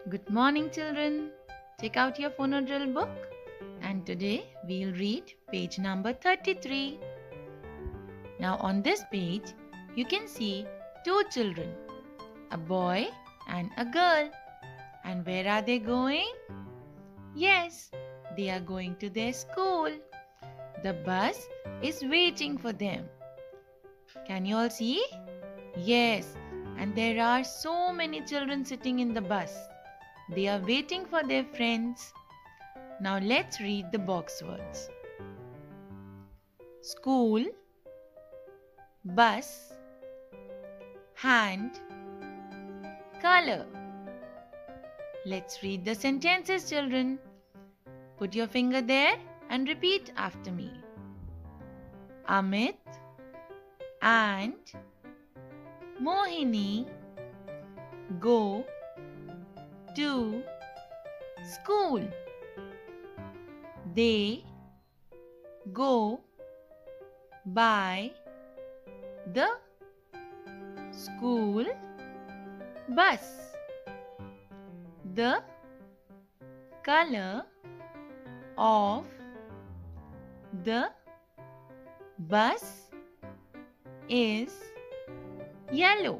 Good morning, children. Take out your phonodrill book, and today we'll read page number 33. Now, on this page, you can see two children, a boy and a girl. And where are they going? Yes, they are going to their school. The bus is waiting for them. Can you all see? Yes, and there are so many children sitting in the bus. They are waiting for their friends. Now let's read the box words. School, bus, hand, color. Let's read the sentences, children. Put your finger there and repeat after me. Amit and Mohini go to school. They go by the school bus. The color of the bus is yellow.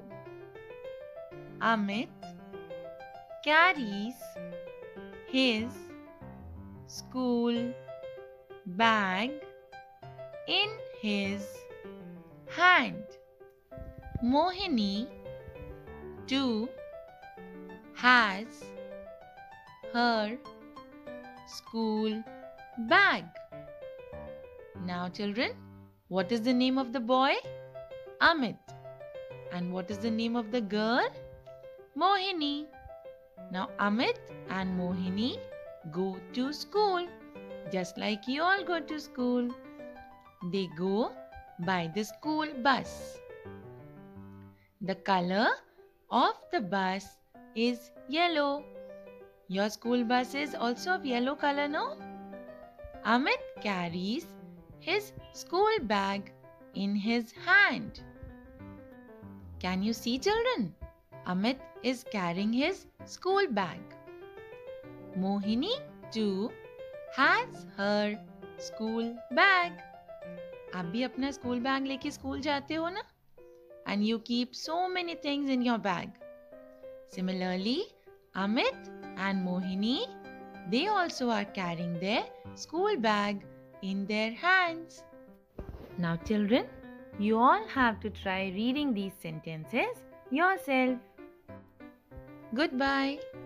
Amit carries his school bag in his hand. Mohini too has her school bag. Now children, what is the name of the boy? Amit. And what is the name of the girl? Mohini. Now Amit and Mohini go to school, just like you all go to school. They go by the school bus. The color of the bus is yellow. Your school bus is also of yellow color, no? Amit carries his school bag in his hand. Can you see, children? Amit is carrying his school bag. Mohini too has her school bag. आप भी अपना school bag लेके school जाते हो ना? And you keep so many things in your bag. Similarly, Amit and Mohini, they also are carrying their school bag in their hands. Now children, you all have to try reading these sentences yourself. Goodbye.